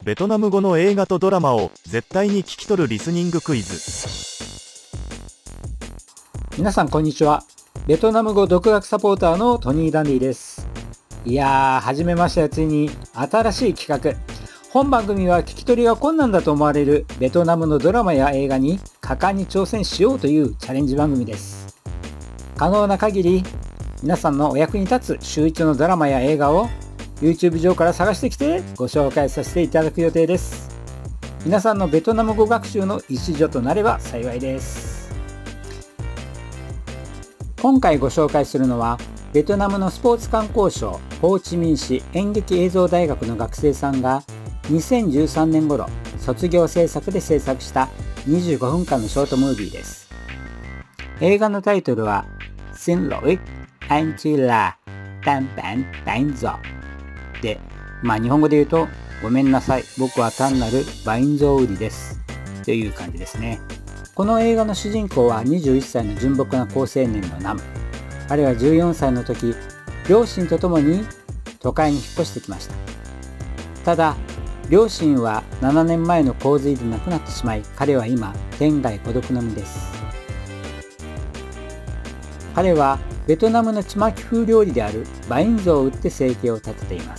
ベトナム語の映画とドラマを絶対に聞き取るリスニングクイズ。 皆さんこんにちは。ベトナム語独学サポーターのトニー・ダンディです。いやー、始めましたよ。ついに新しい企画。本番組は聞き取りが困難だと思われるベトナムのドラマや映画に果敢に挑戦しようというチャレンジ番組です。可能な限り皆さんのお役に立つ週一のドラマや映画を YouTube 上から探してきてご紹介させていただく予定です。皆さんのベトナム語学習の一助となれば幸いです。今回ご紹介するのはベトナムのスポーツ観光省ホーチミン市演劇映像大学の学生さんが2013年頃卒業制作で制作した25分間のショートムービーです。映画のタイトルは Xin lỗi, anh chỉ là tan bản bán giỏ で、日本語で言うとごめんなさい、僕は単なるバインゾウ売りですという感じですね。この映画の主人公は21歳の純朴な好青年のナム。彼は14歳の時、両親と共に都会に引っ越してきました。ただ、両親は7年前の洪水で亡くなってしまい、彼は今、天涯孤独の身です。彼はベトナムのちまき風料理であるバインゾを売って生計を立てています。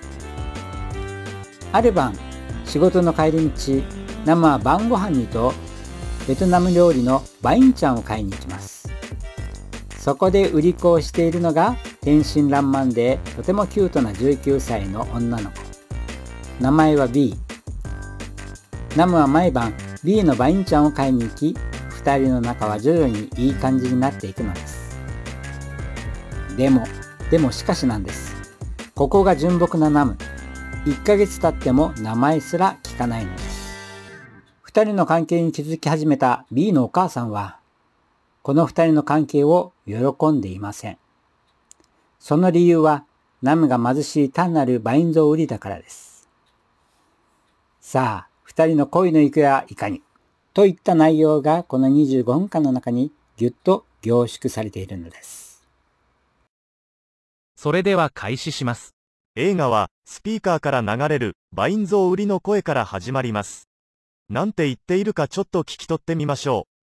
ある晩、仕事の帰り道、ナムは晩ご飯にとベトナム料理のバインチャンを買いに行きます。そこで売り子をしているのが天真爛漫でとてもキュートな19歳の女の子。名前は B。ナムは毎晩 B のバインチャンを買いに行き、2人の仲は徐々にいい感じになっていくのです。でもしかしなんです。ここが純朴なナム。1ヶ月経っても名前すら聞かないのです。2人の関係に気づき始めた B のお母さんは、この2人の関係を喜んでいません。その理由は、ナムが貧しい単なるバインゾウ売りだからです。さあ、2人の恋の行方はいかにといった内容がこの25分間の中にぎゅっと凝縮されているのです。 それでは開始します。映画はスピーカーから流れるバインゾウ売りの声から始まります。なんて言っているかちょっと聞き取ってみましょう。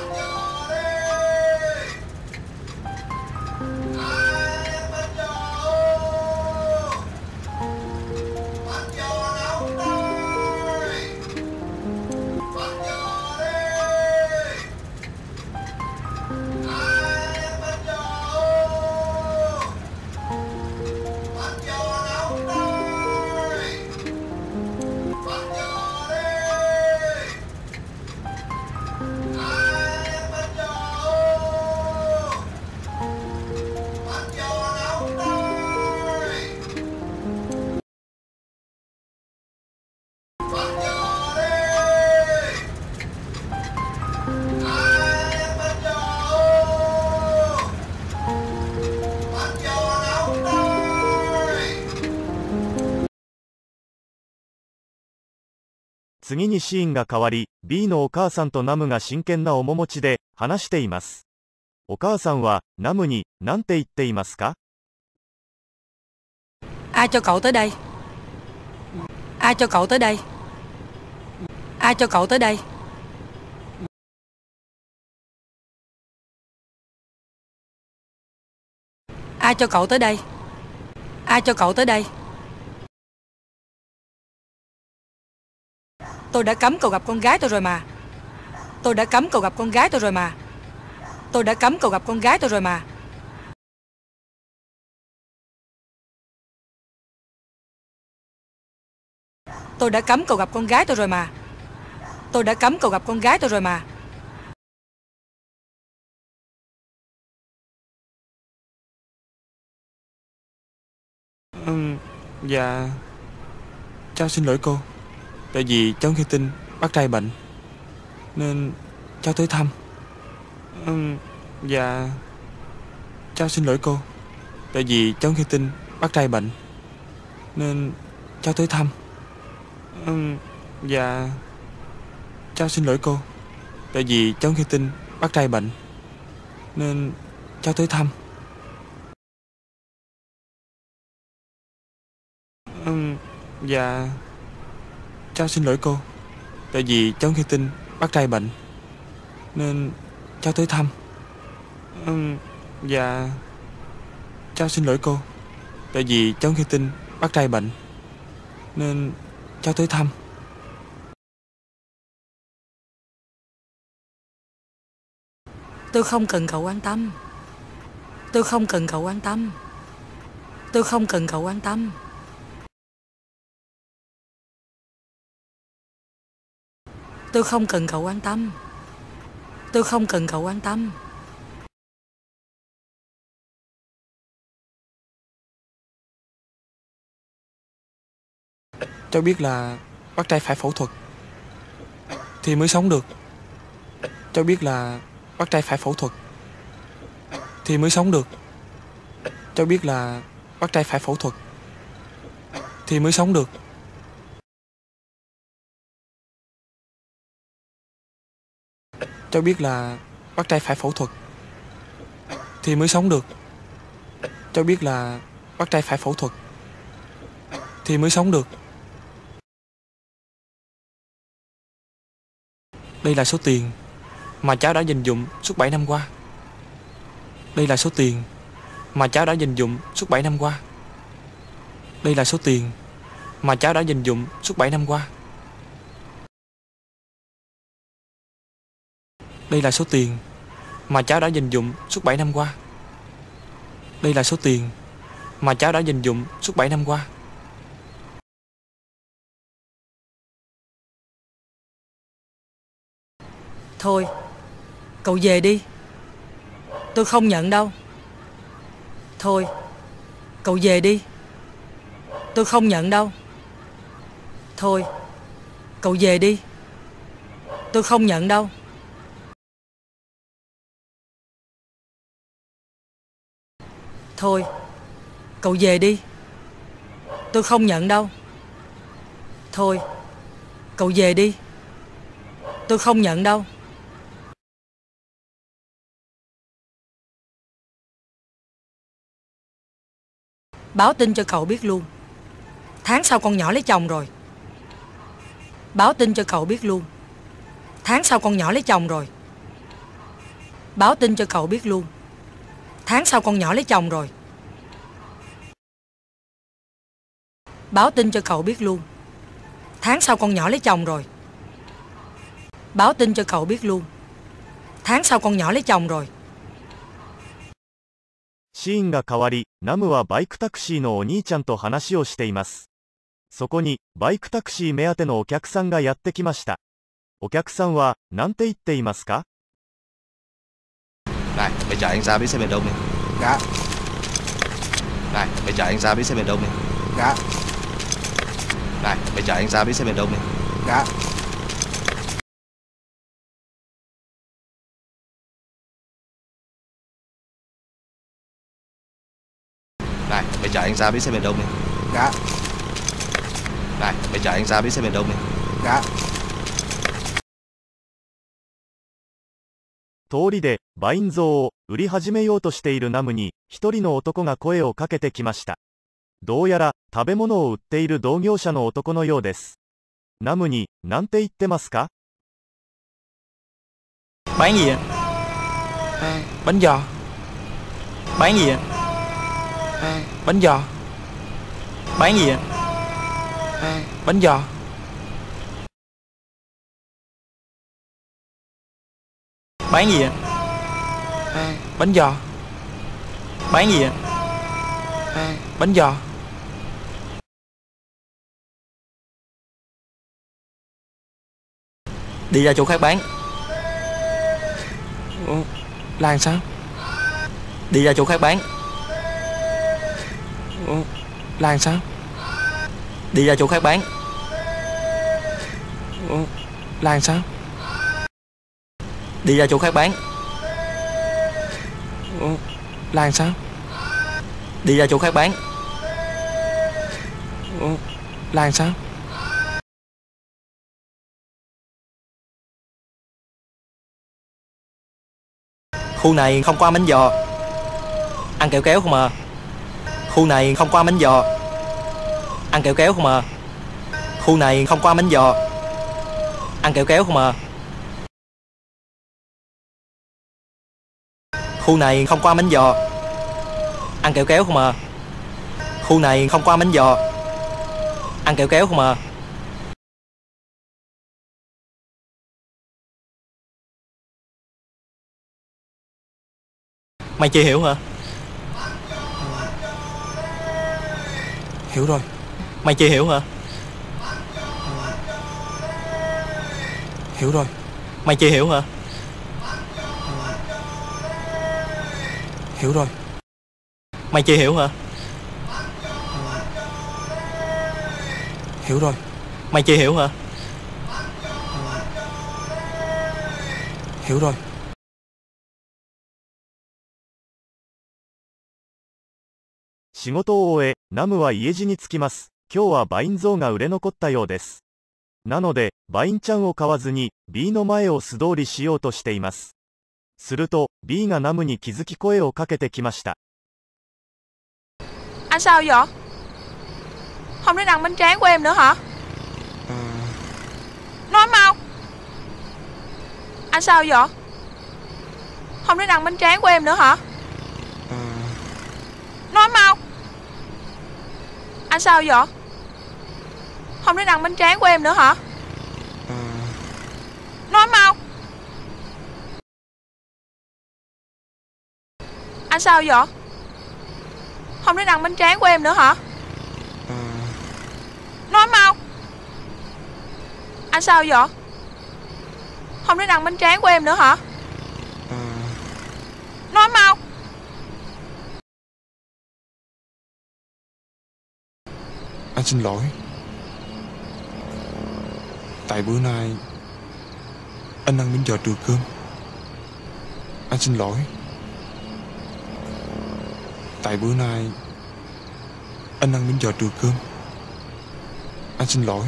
次にシーンが変わり、B のお母さんとナムが真剣な面持ちで話しています。お母さんはナムに何て言っていますか？ Ai cho cậu tới đây? Ai cho cậu tới đây? Ai cho cậu tới đây? Ai cho cậu tới đây? Ai cho cậu tới đây? Tôi đã cấm cậu gặp con gái tôi rồi mà. Tôi đã cấm cậu gặp con gái tôi rồi mà. Tôi đã cấm cậu gặp con gái tôi rồi mà. Tôi đã cấm cậu gặp con gái tôi rồi mà. Tôi đã cấm cậu gặp con gái tôi rồi mà. Dạ, cháu xin lỗi cô. Tại vì cháu nghe tin bác trai bệnh nên cháu tới thăm. Dạ, cháu xin lỗi cô. Tại vì cháu nghe tin bác trai bệnh nên cháu tới thăm. Dạ, cháu xin lỗi cô. Tại vì cháu nghe tin bác trai bệnh nên cháu tới thăm. Dạ, cháu xin lỗi cô. Tại vì cháu nghe tin bác trai bệnh nên cháu tới thăm. Dạ, cháu xin lỗi cô. Tại vì cháu nghe tin bác trai bệnh nên cháu tới thăm. Tôi không cần cậu quan tâm. Tôi không cần cậu quan tâm. Tôi không cần cậu quan tâm. Tôi không cần cậu quan tâm. Tôi không cần cậu quan tâm. Cháu biết là bác trai phải phẫu thuật thì mới sống được. Cháu biết là bác trai phải phẫu thuật thì mới sống được. Cháu biết là bác trai phải phẫu thuật thì mới sống được. Cháu biết là bác trai phải phẫu thuật thì mới sống được. Cháu biết là bác trai phải phẫu thuật thì mới sống được. Đây là số tiền mà cháu đã dành dụm suốt 7 năm qua. Đây là số tiền mà cháu đã dành dụm suốt 7 năm qua. Đây là số tiền mà cháu đã dành dụm suốt 7 năm qua. Đây là số tiền mà cháu đã dành dụm suốt 7 năm qua. Đây là số tiền mà cháu đã dành dụm suốt 7 năm qua. Thôi, cậu về đi. Tôi không nhận đâu. Thôi, cậu về đi. Tôi không nhận đâu. Thôi, cậu về đi. Tôi không nhận đâu. Thôi, cậu về đi. Tôi không nhận đâu. Thôi, cậu về đi. Tôi không nhận đâu. Báo tin cho cậu biết luôn. Tháng sau con nhỏ lấy chồng rồi. Báo tin cho cậu biết luôn. Tháng sau con nhỏ lấy chồng rồi. Báo tin cho cậu biết luôn. Tháng sau con nhỏ lấy chồng rồi. Báo tin cho cậu biết luôn. Tháng sau con nhỏ lấy chồng rồi. Báo tin cho cậu biết luôn. Tháng sau con nhỏ lấy chồng rồi. シーンが変わり、ナムはバイクタクシーのお兄ちゃんと話をしています。そこに、バイクタクシー目当てのお客さんがやってきました。お客さんは、なんて言っていますか？ Này, mày chở anh ra bến xe miền Đông đi. Dạ. Này, mày chở anh ra bến xe miền Đông đi. Dạ. Này, mày chở anh ra bến xe miền Đông đi. Dạ. Này, mày chở anh ra bến xe miền Đông đi. Dạ. Này, mày chở anh ra bến xe miền Đông đi. Dạ. 通りで、バイン像を売り始めようとしているナムに、一人の男が声をかけてきました。どうやら、食べ物を売っている同業者の男のようです。ナムに、なんて言ってますか？ Bán gì ạ? Bánh giò. Bán gì ạ? Bánh giò. Bán gì ạ? Bánh giò. Bán gì ạ? Bánh giò. Bán gì ạ? Bánh giò. Đi ra chỗ khác bán. Ủa, là làm sao? Đi ra chỗ khác bán. Ủa, là làm sao? Đi ra chỗ khác bán. Ủa, là làm sao? Đi ra chỗ khác bán. Ủa, là làm sao? Đi ra chỗ khác bán. Ủa, là làm sao? Khu này không có ăn bánh giò. Ăn kẹo kéo không à. Khu này không có ăn bánh giò. Ăn kẹo kéo không à. Khu này không có bánh giò. Ăn kẹo kéo không à. Khu này không có bánh giò. Ăn kẹo kéo không à. Khu này không có bánh giò. Ăn kẹo kéo không à. Mày chưa hiểu hả? Hiểu rồi. Mày chưa hiểu hả? Hiểu rồi. Mày chưa hiểu hả? Hiểu rồi. Mày chưa hiểu hả? Hiểu rồi. Mày chưa hiểu hả? Hiểu rồi. 仕事を終え、ナムは家路に着きます。今日はバイン像が売れ残ったようです。なので、バインちゃんを買わずに、B の前を素通りしようとしています。すると、B がナムに気づき声をかけてきました。 Anh sao vậy? Không đến ăn bánh tráng của em nữa hả? Nói mau. Anh sao vậy? Không đến ăn bánh tráng của em nữa hả? Nói mau. Anh sao vậy? Không đến ăn bánh tráng của em nữa hả? Nói mau. Anh sao vậy? Không đến ăn bánh tráng của em nữa hả? Nói mau. Anh sao vậy? Không đến ăn bánh tráng của em nữa hả? Nói mau. Anh xin lỗi. Tại bữa nay anh ăn bánh giò trừ cơm. Anh xin lỗi. Tại bữa nay anh ăn bánh giò trừ cơm. Anh xin lỗi.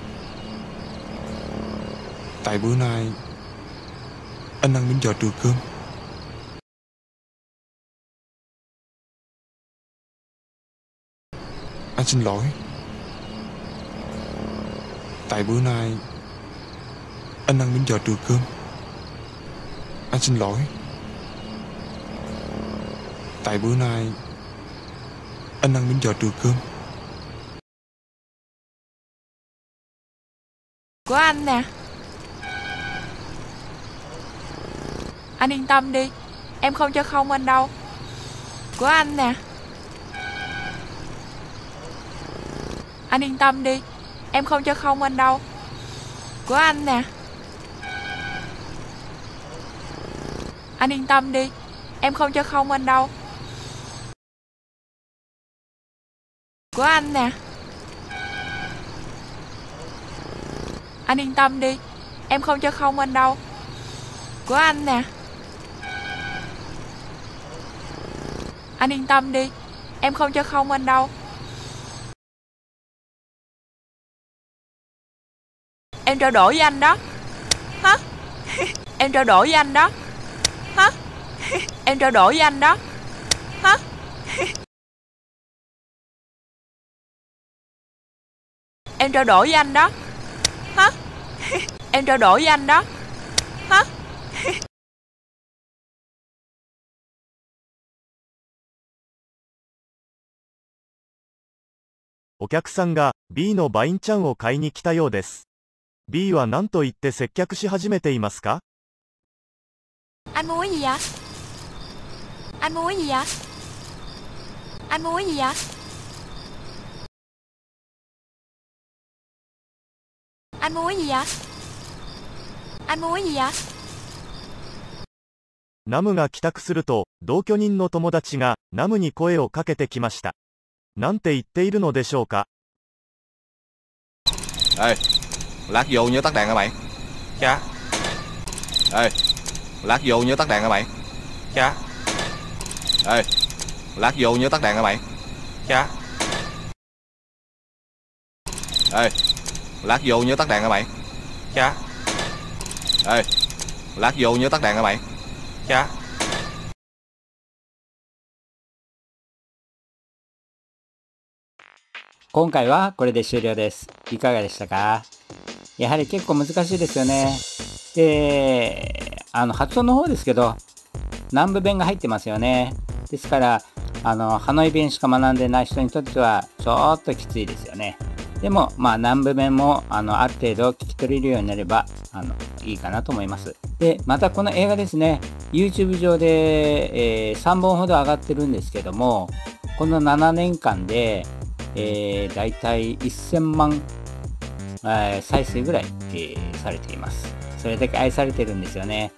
Tại bữa nay anh ăn bánh giò trừ cơm. Anh xin lỗi. Tại bữa nay anh ăn bánh giò trừ cơm. Anh xin lỗi. Tại bữa nay anh ăn bánh giò trừ cơm. Của anh nè. Anh yên tâm đi, em không cho không anh đâu. Của anh nè. Anh yên tâm đi, em không cho không anh đâu. Của anh nè. Anh yên tâm đi, em không cho không anh đâu. Của anh nè. Anh yên tâm đi, em không cho không anh đâu. Của anh nè. Anh yên tâm đi, em không cho không anh đâu. Em trao đổi với anh đó. Hả? Em trao đổi với anh đó. Hả? Em trao đổi với anh đó. Hả? Em trao đổi với anh đó. Hả? Em trao đổi với anh đó. Hả? お客さんが B のバインちゃんを買いに来たようです。B は何と言って接客し始めていますか？ Anh muốn cái gì vậy? Anh muốn cái gì vậy? Anh muốn cái gì vậy? Anh muốn cái gì vậy? Anh muốn cái gì vậy? ナムが帰宅すると、同居人の友達がナムに声をかけてきました。なんて言っているのでしょうか？ Ê, lát vô nhớ tắt đèn hả mày? Dạ. Ê, lát vô nhớ tắt đèn hả mày? Dạ. Ê, lát vô nhớ tắt đèn hả mày? Dạ. Ê, lát vô nhớ tắt đèn hả mày? Dạ. Ê, lát vô nhớ tắt đèn hả mày? Dạ. 今回はこれで終了です。いかがでしたか？やはり結構難しいですよね。で、発音の方ですけど、南部弁が入ってますよね。ですから、ハノイ弁しか学んでない人にとっては、ちょっときついですよね。でも、南部弁も、ある程度聞き取れるようになれば、いいかなと思います。で、またこの映画ですね、YouTube 上で、3本ほど上がってるんですけども、この7年間で、だいたい1000万、再生ぐらい、されています。それだけ愛されてるんですよね。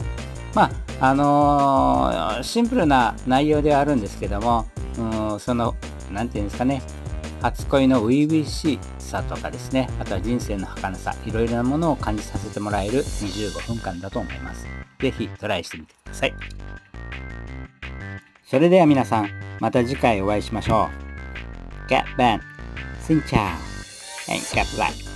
シンプルな内容ではあるんですけども、なんていうんですかね、初恋の初々しさとかですね、あとは人生の儚さ、いろいろなものを感じさせてもらえる25分間だと思います。ぜひトライしてみてください。それでは皆さん、また次回お会いしましょう。Cat Ben, xin chào, hẹn gặp lại.